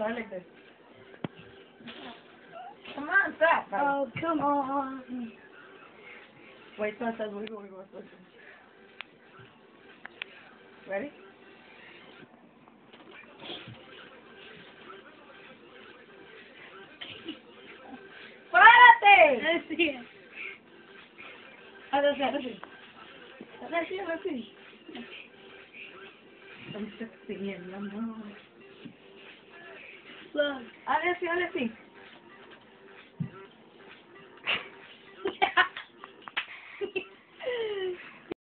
start like this. Come on, stop. Oh, come on. Wait till it says wiggle, wiggle, wiggle. Ready? ¡Párate! Sí. Ahora sí, ahora sí. Ahora sí, ahora sí. Estamos sexy, mi amor. Look. Ahora sí, ahora sí.